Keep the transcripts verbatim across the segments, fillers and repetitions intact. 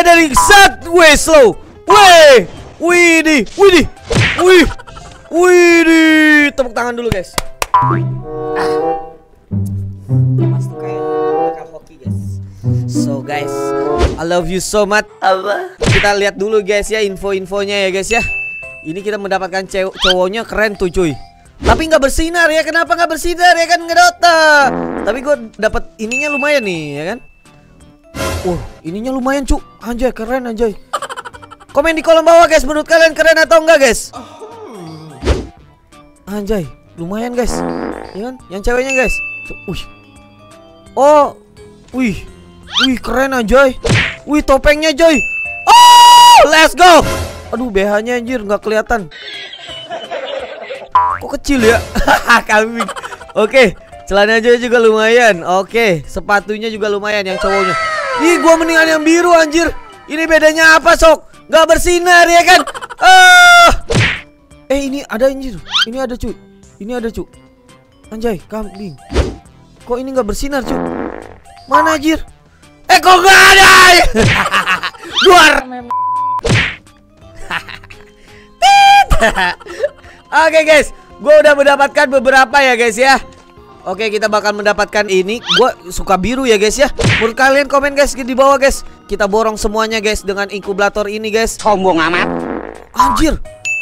dari set. Weh, slow. Weh. Widih, widih. Wih. Widih. Tepuk tangan dulu, guys. Mas tuh kayak bakal hoki, guys. So guys, I love you so much. Apa? Kita lihat dulu guys ya info-infonya ya guys ya. Ini kita mendapatkan cowoknya keren tuh cuy. Tapi nggak bersinar ya. Kenapa nggak bersinar ya kan ngedota? Tapi gue dapat ininya lumayan nih ya kan. Uh, ininya lumayan cu. Anjay keren anjay. Komen di kolom bawah guys, menurut kalian keren atau enggak guys? Anjay, lumayan guys. Ya kan? Yang ceweknya guys. Wih. Oh, wih. Wih keren anjay. Wih topengnya Joy. Oh let's go. Aduh B H-nya anjir nggak kelihatan. Kok kecil ya. Kambing. Oke celananya juga lumayan. Oke sepatunya juga lumayan yang cowoknya. Ih gua mendingan yang biru anjir. Ini bedanya apa sok? Nggak bersinar ya kan. uh. Eh ini ada anjir. Ini ada cuy. Ini ada cuy. Anjay kambing. Kok ini nggak bersinar cuy? Mana anjir? Eh kok gak ada? Luar. Oke guys, gue udah mendapatkan beberapa ya guys ya. Oke kita bakal mendapatkan ini. Gue suka biru ya guys ya. Menurut kalian komen guys di bawah guys. Kita borong semuanya guys dengan inkubator ini guys. Sombong amat. Anjir.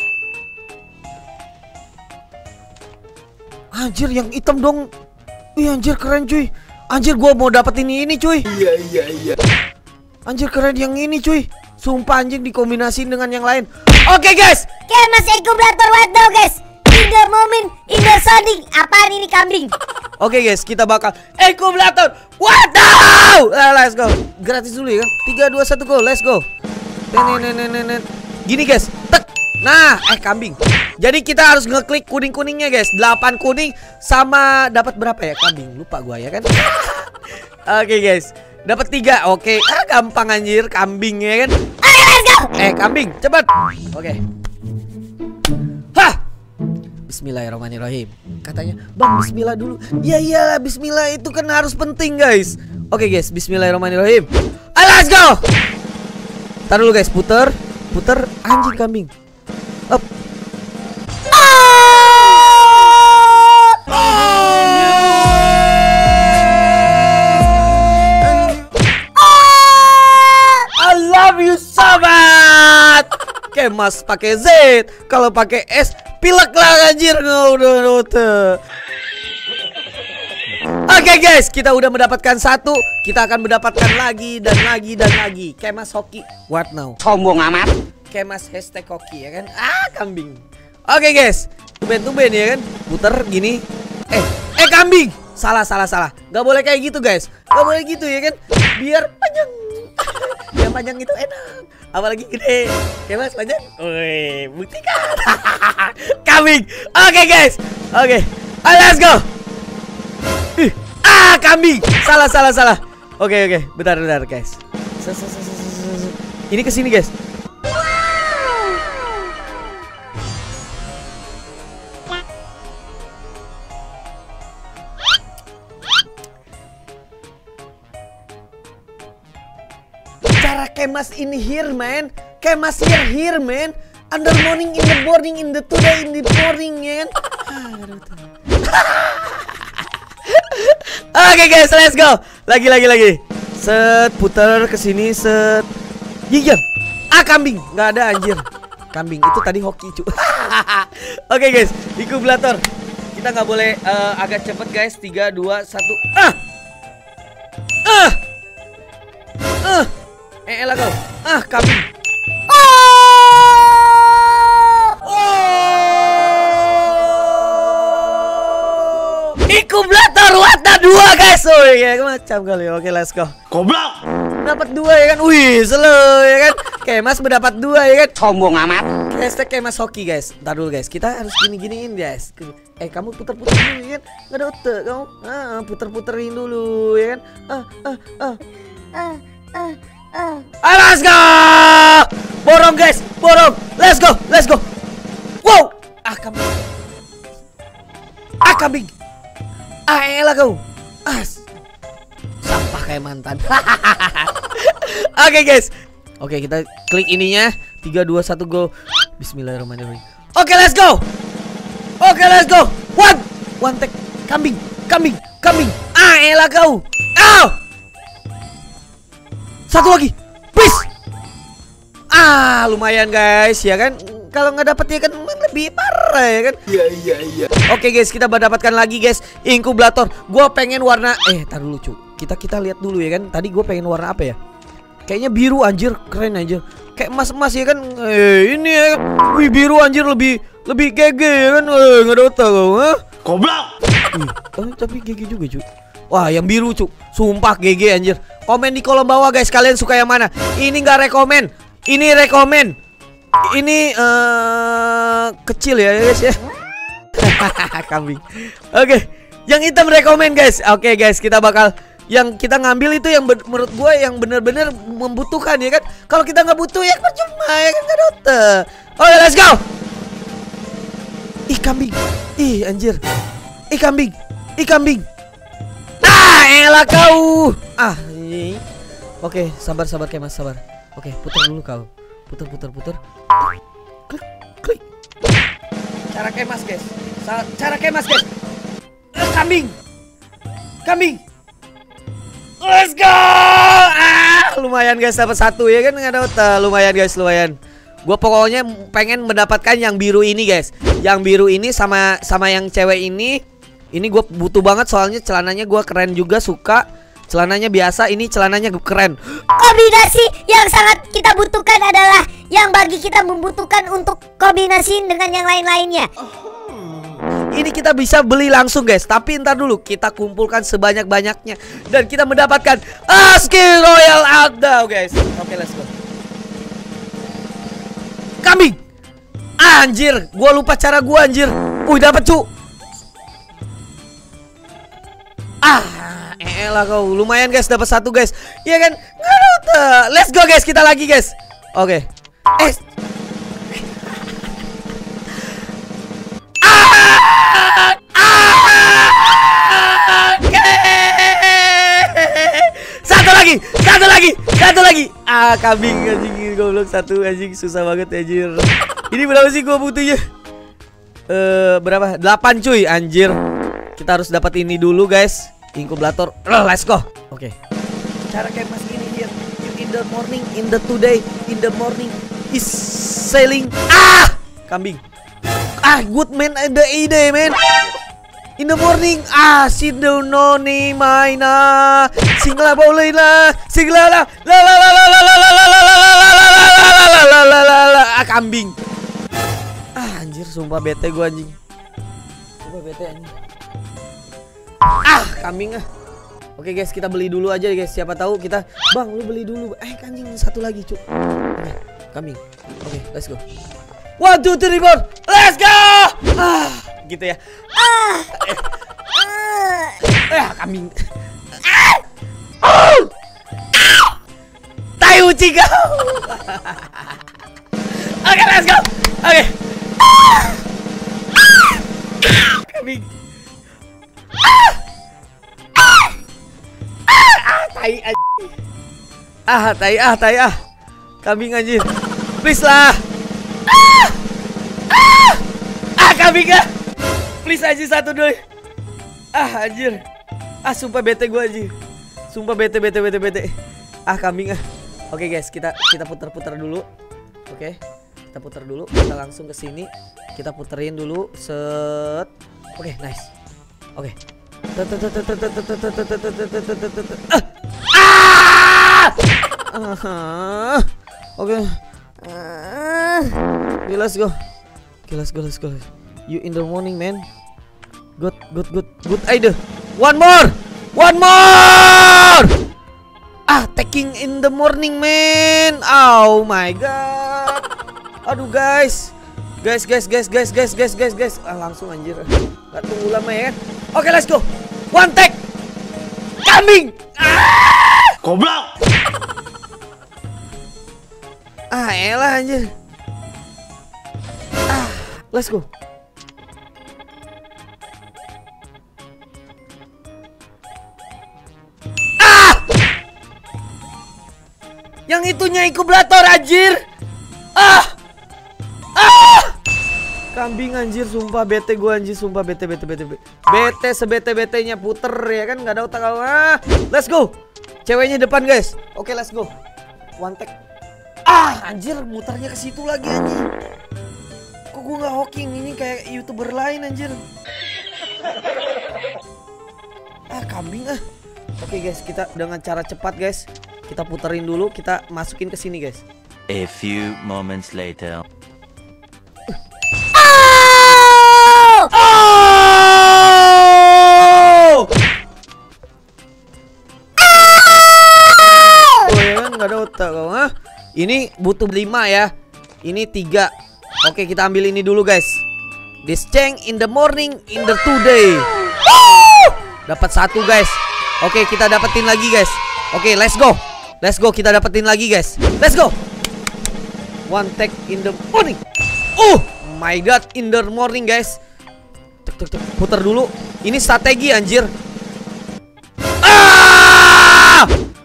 Anjir yang hitam dong. Wih anjir keren cuy. Anjir gua mau dapet ini ini cuy. Iya iya iya. Anjir keren yang ini cuy. Sumpah anjing dikombinasiin dengan yang lain. Oke guys. Kemas inkubator waduh guys. In the moment, in the sounding. Apaan ini kambing? Oke guys kita bakal inkubator waduh. Let's go. Gratis dulu ya kan. Tiga dua satu go. Let's go. Nenenenenet. Gini guys. Tek. Nah eh kambing. Jadi kita harus ngeklik kuning-kuningnya guys. Delapan kuning sama dapat berapa ya kambing? Lupa gua ya kan. Oke guys. Dapat tiga. Oke. Ah gampang anjir kambing ya kan. Ayo let's go. Eh kambing cepat. Oke. Hah. Bismillahirrahmanirrahim. Katanya bang bismillah dulu. Ya iyalah bismillah itu kan harus penting guys. Oke guys bismillahirrahmanirrahim. Ayo let's go. Taruh dulu guys puter. Puter anjing kambing. Up. I love you so much. Kemas pakai Z, kalau pakai S pilek lah anjir udah. Oke guys, kita udah mendapatkan satu, kita akan mendapatkan lagi dan lagi dan lagi. Kemas hoki, what now? Sombong amat. Kemas hashtag hoki ya kan? Ah kambing. Oke guys, tumben-tumben ya kan? Puter gini. Eh, eh kambing. Salah, salah, salah. Gak boleh kayak gitu guys. Gak boleh gitu ya kan? Biar panjang. Yang panjang itu enak. Apalagi gede. Kemas panjang. Wih, buktikan. Kambing. Oke guys. Oke. Ayo let's go. Ih, ah kambing. Salah, salah, salah. Oke, oke. Bentar, bentar guys. Ini kesini guys. Cara kemas ini here man. Kemas here here man. Under morning in the morning in the today in the morning man. Oke guys let's go. Lagi lagi lagi. Set putar ke sini set. Iya. Ah kambing. Nggak ada anjir. Kambing itu tadi hoki cu. Oke guys, inkubator. Kita nggak boleh uh, agak cepet guys. Tiga dua satu. Ah. Ah. Ah. Eh elah kau. Ah kambing. Oh. Inkubator wadah dua guys. Oh ya macam kali. Oke let's go. Goblok. Dapat dua ya kan. Wih slow ya kan. Kemas mendapat dua ya kan. Sombong amat. Hashtag Kemas hoki guys. Ntar dulu guys. Kita harus gini-giniin guys. Eh kamu puter-puter dulu ya kan. Nggak ada otak kamu. Ah puter-puterin dulu ya kan. Ah ah ah. Ah, ah, ah. Ah, let's go. Borong guys. Borong. Let's go. Let's go. Wow. Ah kambing. Ah kambing. Ah elah kau. Ah sampah kayak mantan. Oke okay, guys. Oke, kita klik ininya. Tiga, dua, satu, go. Bismillahirrahmanirrahim. Oke, let's go. Oke, let's go. One. One take. Kambing. Kambing. Kambing. Ah, elah kau. Ow. Satu lagi. Please. Ah, lumayan guys, ya kan? Kalau nggak dapet ya kan lebih parah ya kan? Iya, iya, iya. Oke guys, kita mendapatkan lagi guys inkubator. Gua pengen warna eh, tar dulu cu. Kita kita lihat dulu ya kan. Tadi gue pengen warna apa ya? Kayaknya biru anjir, keren aja. Kayak emas-emas ya kan. Eh, ini ya. Wih, biru anjir lebih lebih G G ya kan. Eh, enggak ada otak kau, ha? Goblok. Oh, tapi G G juga, cu. Wah, yang biru, cu. Sumpah G G anjir. Komen di kolom bawah guys, kalian suka yang mana? Ini enggak rekomen. Ini rekomen. Ini uh, kecil ya guys ya. Kambing. Oke, yang hitam rekomen guys. Oke guys, kita bakal yang kita ngambil itu yang menurut gue yang bener-bener membutuhkan ya kan. Kalau kita nggak butuh ya percuma ya kan, nggak oke. Oke, let's go. Ih kambing. Ih anjir. Ih kambing. Ih kambing. Ah, elah kau. Ah, ini. Oke, sabar sabar Kemas, sabar. Oke, putar dulu kau. Putar putar putar. Klik klik. Cara Kemas guys. Cara Kemas guys. Eh, kambing. Kambing. Let's go. Ah, lumayan guys, dapat satu ya kan, nggak ada otak. Lumayan guys, lumayan. Gue pokoknya pengen mendapatkan yang biru ini guys. Yang biru ini sama sama yang cewek ini. Ini gue butuh banget soalnya celananya gue keren juga, suka. Celananya biasa, ini celananya keren. Kombinasi yang sangat kita butuhkan adalah yang bagi kita membutuhkan untuk kombinasi dengan yang lain-lainnya. Ini kita bisa beli langsung guys. Tapi ntar dulu kita kumpulkan sebanyak-banyaknya dan kita mendapatkan ah, skill royal outdoor guys. Oke, let's go. Kambing. Anjir, gua lupa cara gua anjir. Wih, dapat cu. Ah, elah kau. Lumayan guys, dapat satu guys. Iya kan? Nggak ada. Let's go guys, kita lagi guys. Oke. Eh. Satu lagi, satu lagi, satu lagi. Ah, kambing anjing, goblok satu anjing, susah banget anjir. Ini berapa sih gua butuhnya? Eh, berapa? delapan cuy, anjir. Kita harus dapat ini dulu guys. Inkubator. Oh, let's go. Oke. Okay. Cara kayak mas ini here. In the morning, in the today, in the morning is sailing. Ah, kambing. Ah, good man, the ide man. In the morning, ah, sit down noni maina, singla boleh lah, singla lah, la la la la la la la la la la la la la la, ah kambing, ah anjir, sumpah bete gua anjing, sumpah bete anjing, ah kambing ah, oke guys kita beli dulu aja guys, siapa tahu kita, bang lu beli dulu, eh anjing satu lagi cuk, oke kambing, oke let's go, one two three four, let's go, ah gitu ya. Ah. Eh. Ah, kambing. Ah. Oh. Tai uci kau. Oke, let's go. Oke. Ah. Kambing. Ah. Ah. Ah, tai anjing. Ah, tai ah, tai ah. Kambing anjir. Please lah. Ah. Ah. Ah, kambing ah. Please aja satu doi. Ah anjir. Ah sumpah bete gue aja. Sumpah bete bete bete bete. Ah kambing ah. Oke guys, kita kita putar-putar dulu. Oke. Kita putar dulu. Kita langsung ke sini. Kita puterin dulu. Set. Oke, nice. Oke. Ah. Oke. Oke, let's go. Oke, let's go, let's go. You in the morning, man. Good, good, good, good idea. One more, one more. Ah, taking in the morning, man. Oh my god. Aduh guys, guys, guys, guys, guys, guys, guys, guys, guys. Ah, langsung anjir. Gak tunggu lama ya kan? Oke, let's go. One take. Kambing. Ah! Goblok. Ah, elah anjir. Ah, let's go. Yang itunya inkubator anjir. Ah. Ah. Kambing anjir, sumpah bete gue anjir, sumpah bete bete bete bete. Bete sebete-betenya puter ya kan, nggak ada otak. Ah, let's go. Ceweknya depan guys. Oke, let's go. One take. Ah, anjir, muternya ke situ lagi anjir. Kok gue nggak hoking, ini kayak YouTuber lain anjir. Ah, kambing ah. Oke guys, kita dengan cara cepat guys, kita puterin dulu, kita masukin ke sini guys. A few moments later. Oh! Oh ya kan nggak ada otak kau, ha? Ini butuh lima ya. Ini tiga. Oke, kita ambil ini dulu guys. This change in the morning in the today. Dapat satu guys. Oke, kita dapetin lagi guys. Oke, let's go. Let's go, kita dapetin lagi guys. Let's go. One take in the morning. Oh my god, in the morning guys. Tuk, tuk, tuk. Putar dulu. Ini strategi anjir. Ah!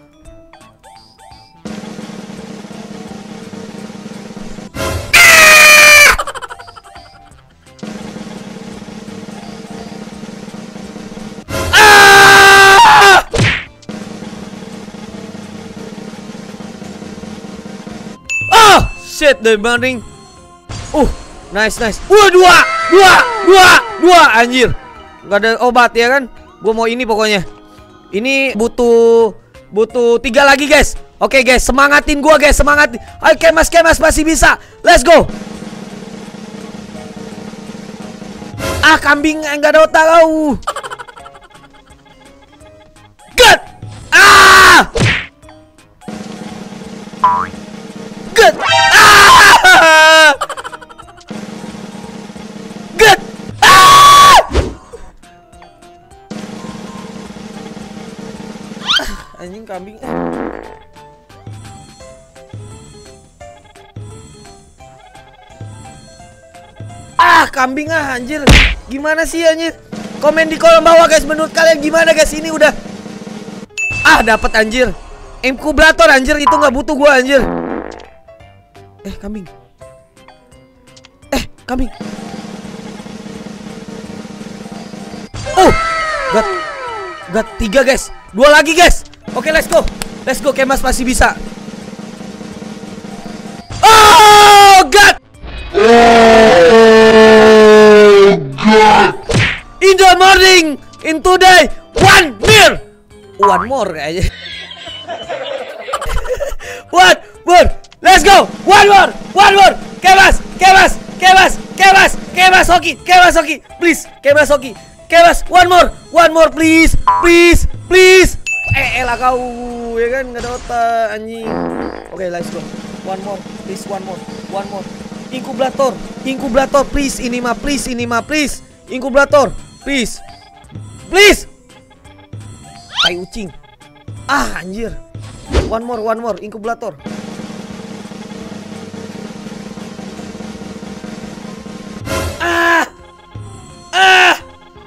Shit, the morning. Uh, nice, nice. Wah, dua, dua, dua, dua, anjir. Gak ada obat ya kan? Gue mau ini pokoknya. Ini butuh, butuh tiga lagi guys. Oke guys, semangatin gue guys, semangatin. Ayo kemas, kemas masih bisa. Let's go. Ah, kambing nggak ada otak kau. God. Ah. God. Ah! God. Ah! Anjing kambing. Ah, kambing ah anjir. Gimana sih anjir? Komen di kolom bawah guys, menurut kalian gimana guys? Ini udah ah dapat anjir. Inkubator anjir, itu nggak butuh gua anjir. Eh, kambing. Eh, kambing. Oh, god. God, tiga guys. Dua lagi guys. Oke, let's go. Let's go, Kemas masih bisa. Oh, god. Oh, god. In the morning, in today, one more. One more kayaknya. One more. Let's go, one more, one more, Kemas, Kemas, Kemas, Kemas, Kemas Hoki, Kemas Hoki, please, Kemas Hoki, Kemas, one more, one more, please, please, please. Eh, elah kau, ya kan nggak ada otak anjing. Oke, okay, let's go, one more, please, one more, one more. Inkubator, inkubator, please, ini mah, please, ini mah, please, inkubator, please, please. Tai ucing, ah anjir, one more, one more, inkubator. Ah, ah,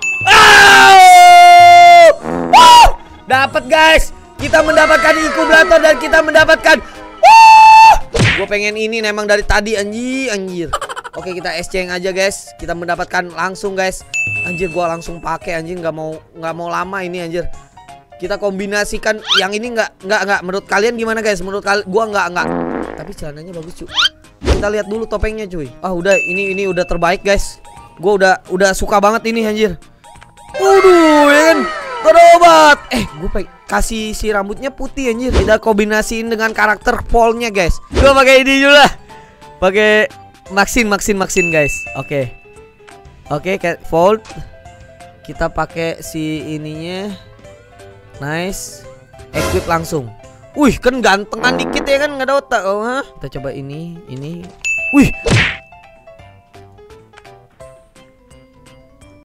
ah, oh! Dapat guys, kita mendapatkan inkubator dan kita mendapatkan. Gue pengen ini memang dari tadi anjir, anjir. Oke, kita exchange aja guys. Kita mendapatkan langsung guys. Anjir, gue langsung pakai anjir, nggak mau nggak mau lama ini anjir. Kita kombinasikan yang ini nggak nggak nggak. Menurut kalian gimana guys? Menurut kalian, gue nggak nggak. Tapi celananya bagus cuy. Kita lihat dulu topengnya cuy. Ah udah, ini ini udah terbaik guys. Gue udah udah suka banget ini anjir. Waduh, kan berobat. Eh, gue pengen kasih si rambutnya putih anjir. Kita kombinasiin dengan karakter Paul-nya guys. Gue pakai ini juga. Pakai Maxin Maxin Maxin guys. Oke. Oke, kayak fold. Kita pakai si ininya. Nice. Equip langsung. Wih, kan gantengan dikit ya kan, nggak ada otak oh, ha? Kita coba ini, ini. Wih,